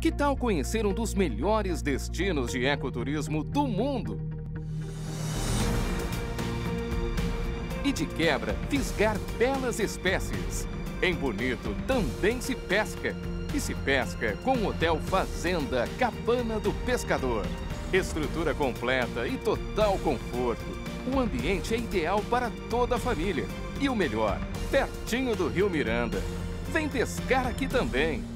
Que tal conhecer um dos melhores destinos de ecoturismo do mundo? E de quebra, fisgar belas espécies. Em Bonito também se pesca. E se pesca com o Hotel Fazenda Cabana do Pescador. Estrutura completa e total conforto. O ambiente é ideal para toda a família. E o melhor, pertinho do Rio Miranda. Vem pescar aqui também.